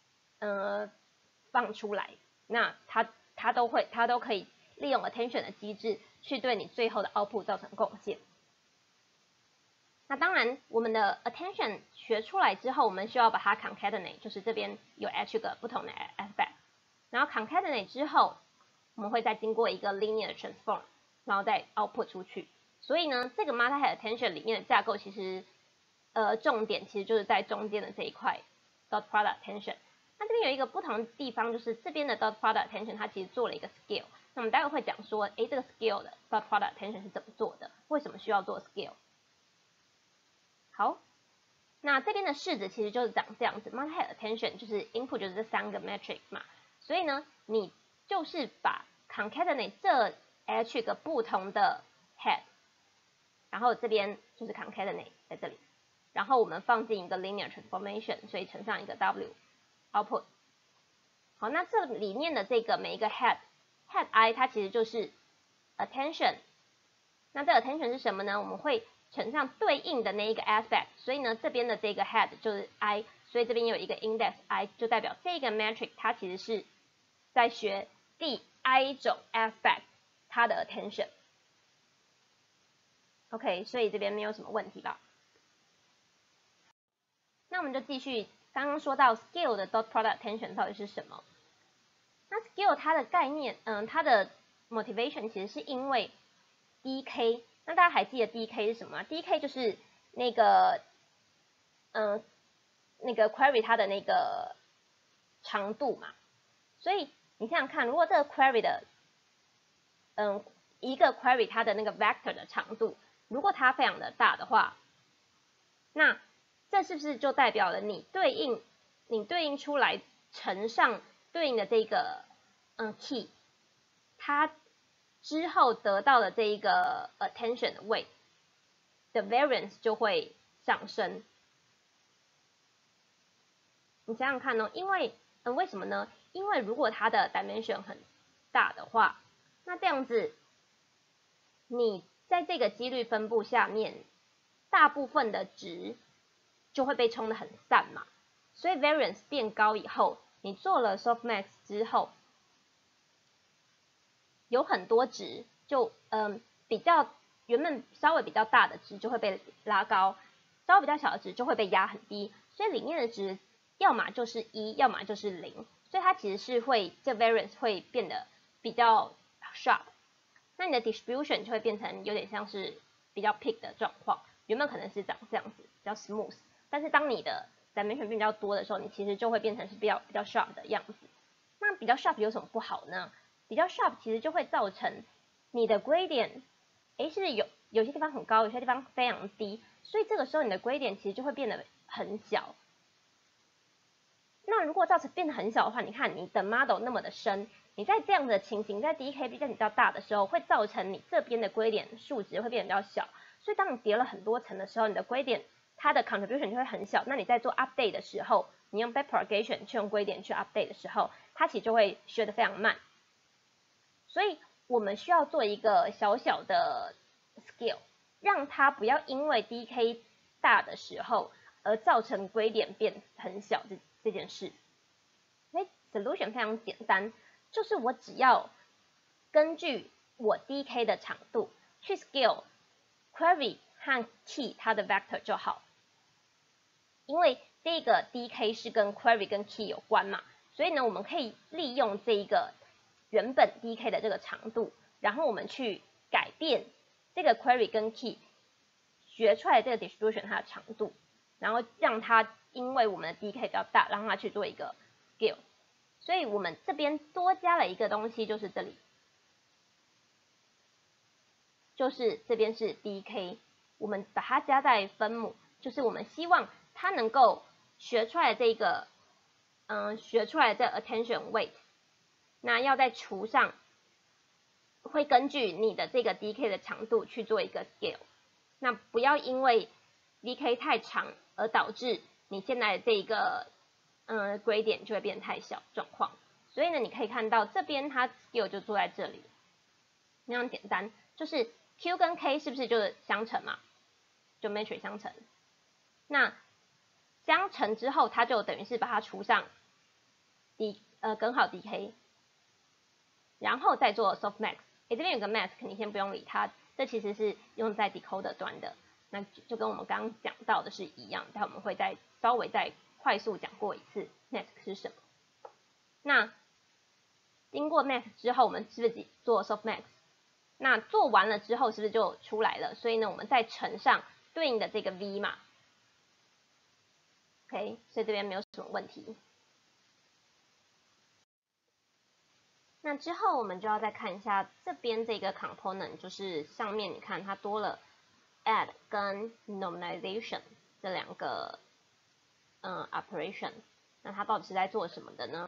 放出来，那它都可以利用 attention 的机制去对你最后的 output 造成贡献。那当然，我们的 attention 学出来之后，我们需要把它 concatenate， 就是这边有 H 个不同的 aspect， 然后 concatenate 之后，我们会再经过一个 linear transform， 然后再 output 出去。所以呢，这个 multi-head attention 里面的架构其实重点其实就是在中间的这一块 dot product attention。那这边有一个不同的地方，就是这边的 dot product attention 它其实做了一个 scale。那我们待会会讲说，这个 scale 的 dot product attention 是怎么做的？为什么需要做 scale？ 好，那这边的式子其实就是长这样子 ，multi-head attention 就是 input 就是这3个 metric 嘛，所以呢，你就是把 concatenate 这 H 个不同的 head， 然后这边就是 concatenate 在这里，然后我们放进一个 linear transformation， 所以乘上一个 W。output， 好，那这里面的这个每一个 head I 它其实就是 attention， 那这 attention 是什么呢？我们会乘上对应的那一个 aspect， 所以呢这边的这个 head 就是 I， 所以这边有一个 index I， 就代表这个 metric 它其实是在学第 I 种 aspect 它的 attention。OK， 所以这边没有什么问题吧？那我们就继续。刚刚说到 scale 的 dot product attention 到底是什么？那 scale 它的概念，它的 motivation 其实是因为 DK， 那大家还记得 DK 是什么吗？ DK 就是那个query 它的那个长度嘛。所以你想想看，如果这个 query 的一个 query 它的那个 vector 的长度，如果它非常的大的话，那这是不是就代表了你对应出来乘上对应的这个key， 它之后得到的这一个 attention 的 weight 的 variance 就会上升。你想想看哦，因为为什么呢？因为如果它的 dimension 很大的话，那这样子你在这个几率分布下面，大部分的值就会被冲得很散嘛，所以 variance 变高以后， 你做了 softmax 之后，有很多值就比较原本稍微比较大的值就会被拉高，稍微比较小的值就会被压很低，所以里面的值要么就是1，要么就是0，所以它其实是会这 variance 会变得比较 sharp， 那你的 distribution 就会变成有点像是比较 peak 的状况，原本可能是长这样子比较 smooth， 但是当你的 dimension 比较多的时候，你其实就会变成是比较 sharp 的样子。那比较 sharp 有什么不好呢？比较 sharp 其实就会造成你的 gradient 是有些地方很高，有些地方非常低，所以这个时候你的 gradient 其实就会变得很小。那如果造成变得很小的话，你看你的 model 那么的深，你在这样的情形，在 DK 比较大的时候，会造成你这边的 gradient 数值会变得比较小，所以当你叠了很多层的时候，你的 gradient 它的 contribution 就会很小。那你在做 update 的时候，你用 backpropagation 去用 gradient 去 update 的时候，它其实就会学得非常慢。所以我们需要做一个小小的 scale， 让它不要因为 DK 大的时候而造成 gradient 变很小这件事。solution 非常简单，就是我只要根据我 DK 的长度去 scale query 和 key 它的 vector 就好。因为这个 DK 是跟 query 跟 key 有关嘛，所以呢，我们可以利用这一个原本 DK 的这个长度，然后我们去改变这个 query 跟 key 学出来的这个 distribution 它的长度，然后让它因为我们的 DK 比较大，让它去做一个 scale。所以我们这边多加了一个东西，就是这里，就是这边是 DK， 我们把它加在分母，就是我们希望它能够学出来这个，学出来的 attention weight， 那要再除上，会根据你的这个 DK 的长度去做一个 scale， 那不要因为 DK 太长而导致你现在的这个gradient 就会变太小状况。所以呢，你可以看到这边它 scale 就做在这里，那样简单，就是 Q 跟 K 是不是就是相乘嘛？就 matrix 相乘。那相乘之后，它就等于是把它除上根号 DK， 然后再做 softmax。这边有个 mask， 你先不用理它，这其实是用在 decoder 端的，那就跟我们刚刚讲到的是一样，但我们会稍微再快速讲过一次 mask 是什么。那经过 mask 之后，我们是不是做 softmax？ 那做完了之后，是不是就出来了？所以呢，我们再乘上对应的这个 v 嘛。OK， 所以这边没有什么问题。那之后我们就要再看一下这边这个 component， 就是上面你看它多了 add 跟 normalization 这两个operation， 那它到底是在做什么的呢？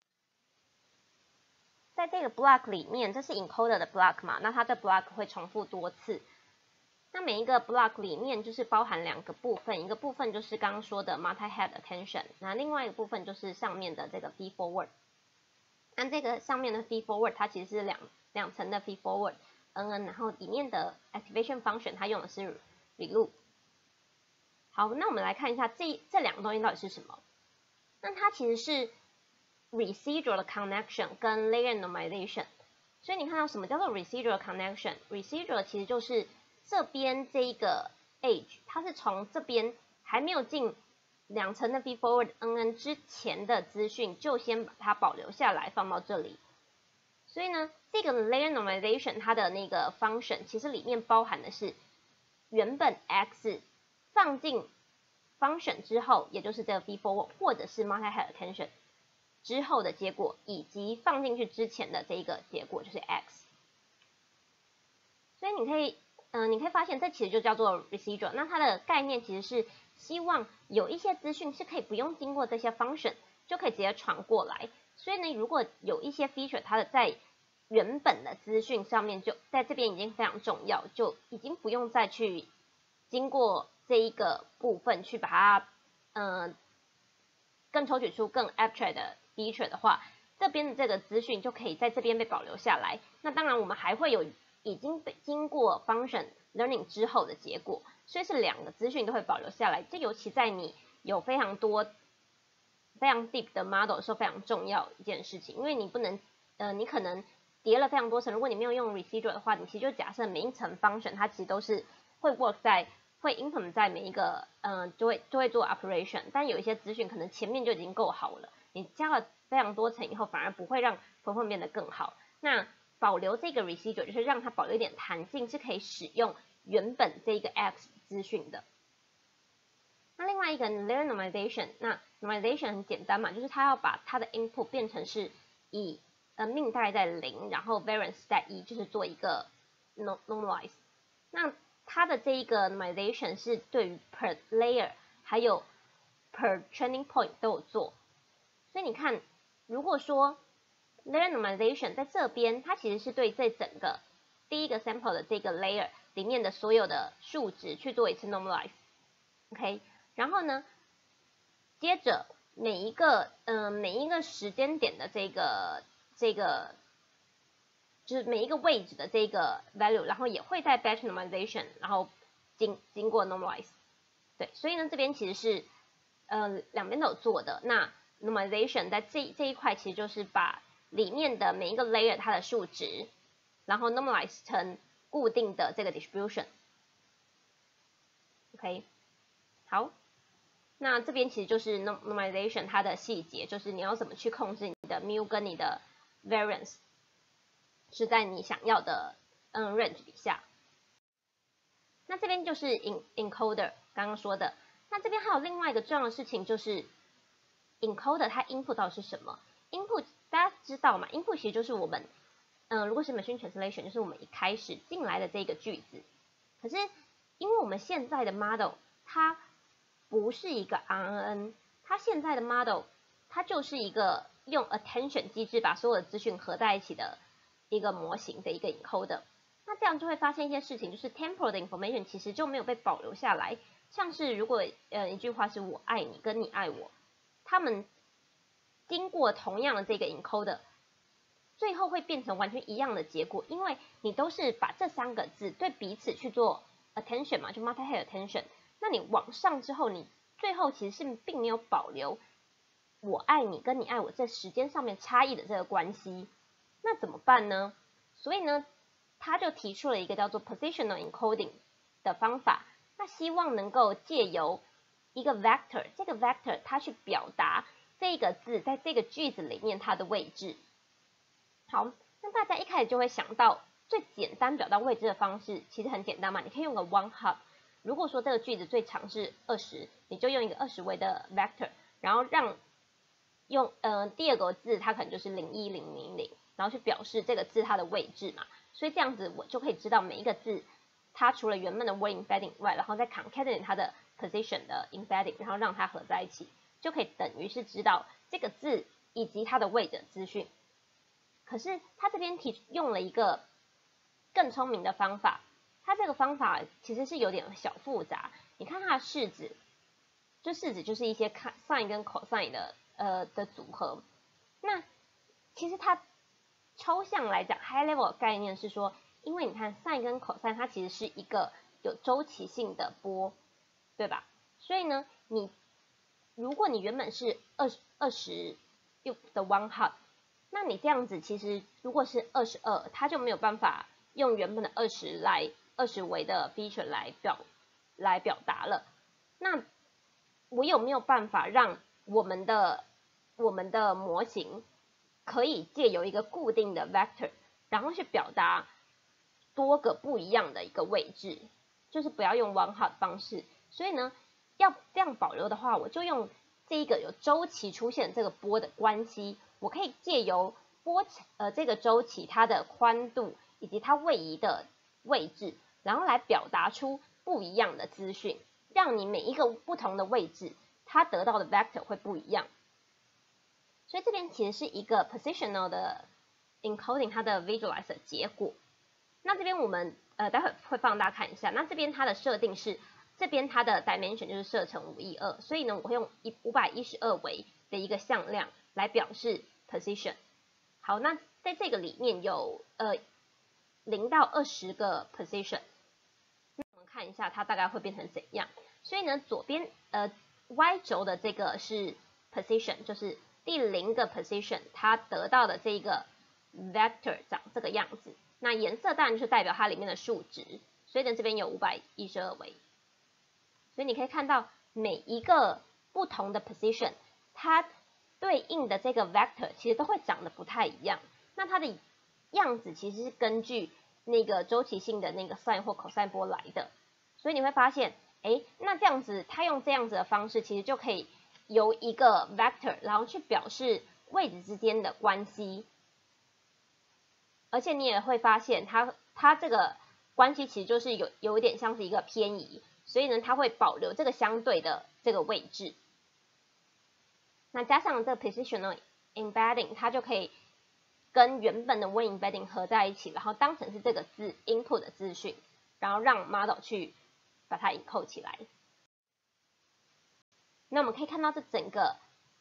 在这个 block 里面，这是 encoder 的 block 嘛，那它的 block 会重复多次。那每一个 block 里面就是包含两个部分，一个部分就是刚刚说的 multi-head attention， 那另外一个部分就是上面的这个 feed forward。那这个上面的 feed forward 它其实是两层的 feed forward NN， 然后里面的 activation function 它用的是 reloop。好，那我们来看一下这两个东西到底是什么。那它其实是 residual 的 connection 跟 layer normalization。所以你看到什么叫做 residual connection？ residual 其实就是这边这一个 edge， 它是从这边还没有进两层的 feed forward NN 之前的资讯，就先把它保留下来放到这里。所以呢，这个 layer normalization 它的那个 function 其实里面包含的是原本 x 放进 function 之后，也就是这个 feed forward 或者是 multi-head attention 之后的结果，以及放进去之前的这一个结果就是 x。所以你可以发现这其实就叫做 residual。那它的概念其实是希望有一些资讯是可以不用经过这些 function 就可以直接传过来。所以呢，如果有一些 feature 它的在原本的资讯上面就在这边已经非常重要，就已经不用再去经过这一个部分去把它更抽取出更 abstract 的 feature 的话，这边的这个资讯就可以在这边被保留下来。那当然我们还会有已经被经过 function learning 之后的结果，所以是两个资讯都会保留下来。这尤其在你有非常多非常 deep 的 model 是非常重要一件事情，因为你不能你可能叠了非常多层，如果你没有用 residual 的话，你其实就假设每一层 function 它其实都是会 implement 在每一个就会做 operation， 但有一些资讯可能前面就已经够好了，你加了非常多层以后，反而不会让 performance 变得更好。那保留这个 residual 就是让它保留一点弹性，是可以使用原本这个 x 资讯的。那另外一个 layer normalization， 那 normalization 很简单嘛，就是它要把它的 input 变成是以命大概在0，然后 variance 在1，就是做一个 normalize。那它的这一个 normalization 是对于 per layer 还有 per training point 都有做。所以你看，如果说 layer normalization 在这边，它其实是对这整个第一个 sample 的这个 layer 里面的所有的数值去做一次 normalize。OK， 然后呢，接着每一个时间点的这个就是每一个位置的这个 value， 然后也会在 batch normalization， 然后经过 normalize。对，所以呢这边其实是两边都有做的。那 normalization 在这一块其实就是把里面的每一个 layer 它的数值，然后 normalize 成固定的这个 distribution。OK， 好，那这边其实就是 normalization 它的细节，就是你要怎么去控制你的 mu 跟你的 variance 是在你想要的range 底下。那这边就是 encoder 刚刚说的。那这边还有另外一个重要的事情就是 encoder 它 input 到底是什么 ？input 大家知道嘛 ？input 其实就是我们如果是 machine translation， 就是我们一开始进来的这个句子。可是因为我们现在的 model 它不是一个 RNN， 它现在的 model 它就是一个用 attention 机制把所有的资讯合在一起的一个模型的一个 encoder。那这样就会发现一些事情，就是 temporal 的 information 其实就没有被保留下来。像是如果一句话是我爱你跟你爱我，他们经过同样的这个 encoder， 最后会变成完全一样的结果，因为你都是把这3个字对彼此去做 attention 嘛，就 multi-head attention。那你往上之后，你最后其实是并没有保留我爱你跟你爱我在时间上面差异的这个关系。那怎么办呢？所以呢，他就提出了一个叫做 positional encoding 的方法。那希望能够借由一个 vector， 这个 vector 它去表达这个字在这个句子里面它的位置。好，那大家一开始就会想到最简单表达位置的方式，其实很简单嘛，你可以用个 one hop。如果说这个句子最长是20，你就用一个20位的 vector， 然后让用第二个字它可能就是01000，然后去表示这个字它的位置嘛。所以这样子我就可以知道每一个字它除了原本的 word embedding 以外，然后再 concatenate 它的 position 的 embedding， 然后让它合在一起，就可以等于是知道这个字以及它的位置资讯。可是他这边用了一个更聪明的方法，他这个方法其实是有点小复杂。你看它的式子，式子就是一些 sin 跟 cosine 的组合。那其实它抽象来讲 ，high level 的概念是说，因为你看 sin 跟 cosine 它其实是一个有周期性的波，对吧？所以呢，如果你原本是20的 one hot， 那你这样子其实如果是22，它就没有办法用原本的20维的 feature 来表达了。那我有没有办法让我们的模型可以借由一个固定的 vector， 然后去表达多个不一样的一个位置，就是不要用 one hot 方式。所以呢，要这样保留的话，我就用这一个有周期出现这个波的关系，我可以借由这个周期它的宽度以及它位移的位置，然后来表达出不一样的资讯，让你每一个不同的位置它得到的 vector 会不一样。所以这边其实是一个 positional 的 encoding 它的 visualize 的结果。那这边我们待会会放大看一下。那这边它的设定是，这边它的 dimension 就是设成512，所以呢我会用512维的一个向量来表示 position。好，那在这个里面有0到20个 position。那我们看一下它大概会变成怎样。所以呢，左边y 轴的这个是 position， 就是第0个 position， 它得到的这个 vector 长这个样子。那颜色当然就是代表它里面的数值，所以呢这边有512维。所以你可以看到每一个不同的 position， 它对应的这个 vector 其实都会长得不太一样。那它的样子其实是根据那个周期性的那个 sin 或 cosine 波来的。所以你会发现，那这样子它用这样子的方式，其实就可以由一个 vector 然后去表示位置之间的关系。而且你也会发现它这个关系其实就是有一点像是一个偏移，所以呢它会保留这个相对的这个位置。那加上这个 positional embedding， 它就可以跟原本的 when embedding 合在一起，然后当成是这个字 input 的资讯，然后让 model 去把它encode起来。那我们可以看到这整个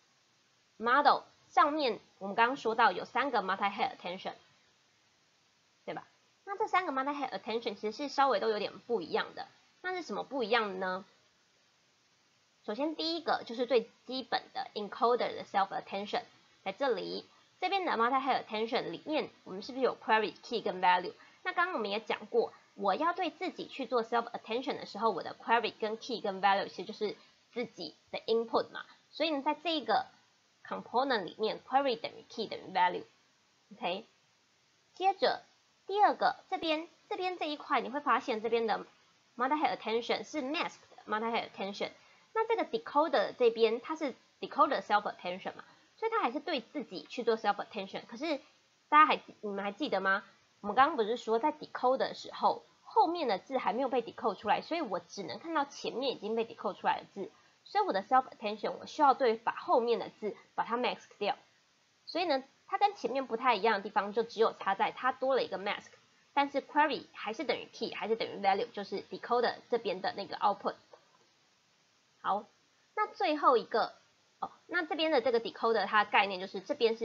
model 上面，我们刚刚说到有3个 multi-head attention， 对吧？那这3个 multi-head attention 其实是稍微都有点不一样的。那是什么不一样的呢？首先第一个就是最基本的 encoder 的 self attention， 在这里，这边的 multi-head attention 里面，我们是不是有 query key 跟 value？ 那刚刚我们也讲过，我要对自己去做 self attention 的时候，我的 query 跟 key 跟 value 其实就是自己的 input 嘛。所以呢，在这个 component 里面 ，query 等于 key 等于 value。OK， 接着第二个，这边这一块你会发现这边的 multi-head attention 是 masked multi-head attention。那这个 decoder 这边它是 decoder self attention 嘛，所以它还是对自己去做 self attention。可是你们还记得吗？我们刚刚不是说在 decoder 的时候，后面的字还没有被 decode 出来，所以我只能看到前面已经被 decode 出来的字，所以我的 self attention 我需要把后面的字把它 mask 掉。所以呢，它跟前面不太一样的地方就只有差在它多了一个 mask， 但是 query 还是等于 key， 还是等于 value， 就是 decoder 这边的那个 output。好，那最后一个那这边的这个 decoder 它的概念就是这边是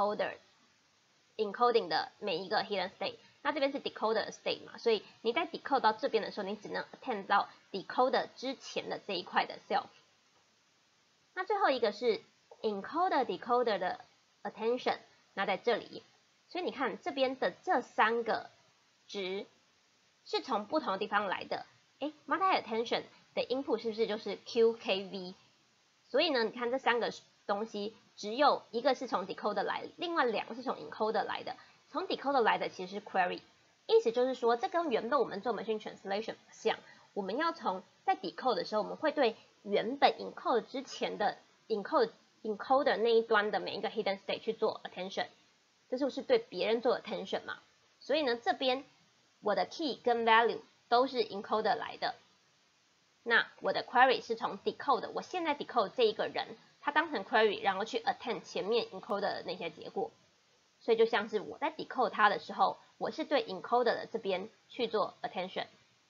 encoding 的每一个 hidden state， 那这边是 decoder 的 state 嘛，所以你在 decode 到这边的时候，你只能 attend 到 decoder 之前的这一块的 self。那最后一个是 encoder decoder 的 attention， 那在这里，所以你看这边的这3个值是从不同的地方来的。multi attention 的 input 是不是就是 Q、K、V？ 所以呢，你看这3个东西，只有一个是从 decoder 来，另外2个是从 encoder 来的。从 decoder 来的其实是 query， 意思就是说，这跟原本我们做 machine translation 像，我们要在 decode 的时候，我们会对原本 encode 之前的 encoder 那一端的每一个 hidden state 去做 attention， 这就是对别人做 attention 嘛。所以呢，这边我的 key 跟 value 都是 encoder 来的。那我的 query 是从 decode， 我现在 decode 这一个人，他当成 query， 然后去 attend 前面 encoder 的那些结果。所以就像是我在 decode 它的时候，我是对 encoder 的这边去做 attention。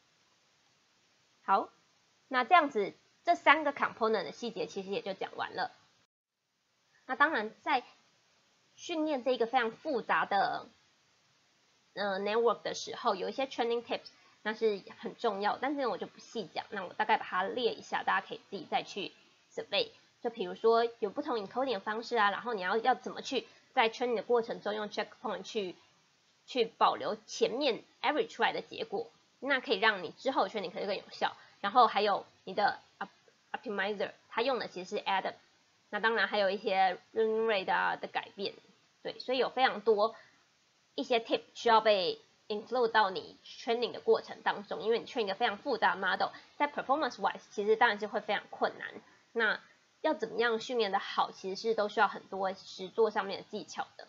好，那这样子这3个 component 的细节其实也就讲完了。那当然在训练这个非常复杂的network 的时候，有一些 training tips。那是很重要，但是我就不细讲，那我大概把它列一下，大家可以自己再去准备。就比如说有不同 encoding 的方式啊，然后你要怎么去在 training 的过程中用 checkpoint 去保留前面 average 出来的结果，那可以让你之后 training 可以更有效。然后还有你的 optimizer， 它用的其实是 Adam， 那当然还有一些 learning rate 的改变，对，所以有非常多一些 tip 需要被include 到你 training 的过程当中，因为你 train 一个非常复杂的 model， 在 performance wise 其实当然是会非常困难。那要怎么样训练的好，其实是都需要很多实作上面的技巧的。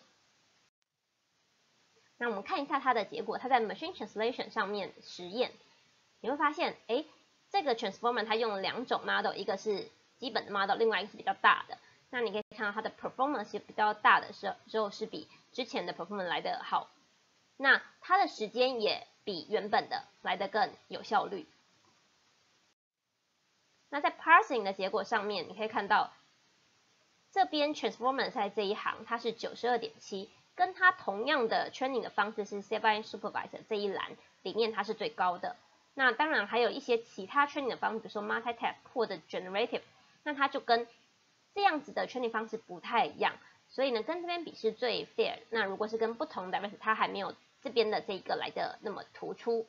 那我们看一下它的结果，它在 machine translation 上面实验，你会发现，这个 transformer 它用了2种 model， 一个是基本的 model， 另外一个是比较大的。那你可以看到它的 performance 比较大的时候是比之前的 performance 来得好。那它的时间也比原本的来得更有效率。那在 parsing 的结果上面，你可以看到这边 transformer 在这一行它是 92.7， 跟它同样的 training 的方式是 CSIE supervisor 这一栏里面它是最高的。那当然还有一些其他 training 的方式，比如说 multitask 或者 generative， 那它就跟这样子的 training 方式不太一样，所以呢，跟这边比是最 fair。那如果是跟不同的 diversity， 它还没有这边的这个来的那么突出。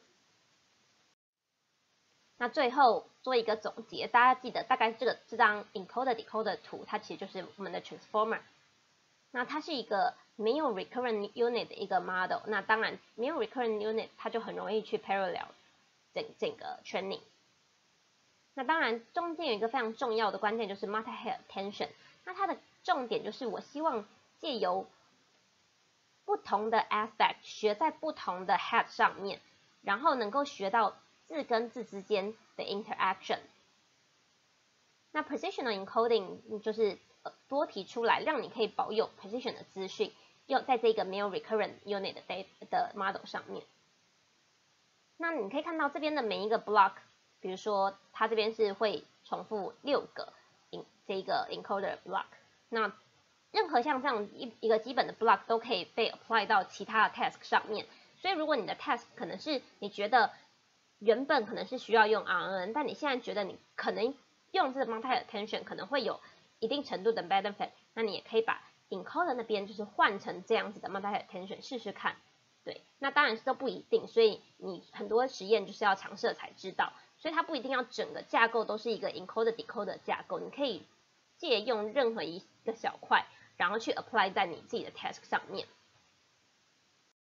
那最后做一个总结，大家记得大概这张 encoder decoder 图，它其实就是我们的 transformer。那它是一个没有 recurrent unit 的一个 model。那当然没有 recurrent unit， 它就很容易去 parallel 整个 training。那当然中间有一个非常重要的关键就是 multi-head attention。那它的重点就是我希望借由不同的 aspect 学在不同的 head 上面，然后能够学到字跟字之间的 interaction。那 positional encoding 就是多提出来，让你可以保有 position 的资讯，用在这个没有 recurrent unit 的 model 上面。那你可以看到这边的每一个 block， 比如说它这边是会重复6个这个 encoder block。那任何像这样一个基本的 block 都可以被 apply 到其他的 task 上面。所以如果你的 task 可能是你觉得原本可能是需要用 RNN， 但你现在觉得你可能用这个 multi attention 可能会有一定程度的 benefit， 那你也可以把 encoder 那边就是换成这样子的 multi attention 试试看。对，那当然是都不一定，所以你很多实验就是要尝试才知道，所以它不一定要整个架构都是一个 encoder decoder 架构，你可以借用任何一个小块，然后去 apply 在你自己的 task 上面。